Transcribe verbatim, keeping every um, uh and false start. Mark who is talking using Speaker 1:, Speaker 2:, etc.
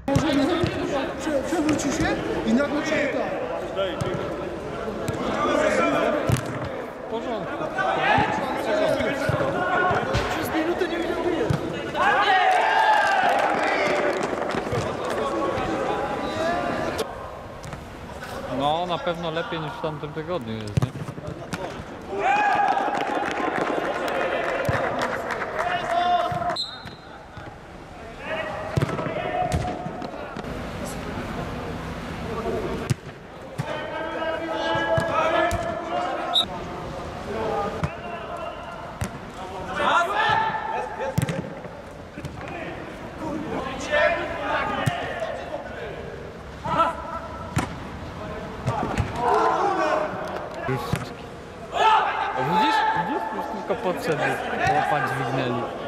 Speaker 1: Przewróci się i nagle cię tak.
Speaker 2: W porządku.
Speaker 1: Przez minutę nie wiedział, gdzie jest.
Speaker 2: No, na pewno lepiej niż w tamtym tygodniu jest, nie? Już wszystkie. O, widzisz? Widzisz? Już tylko podszedł, łapać dźwignęli.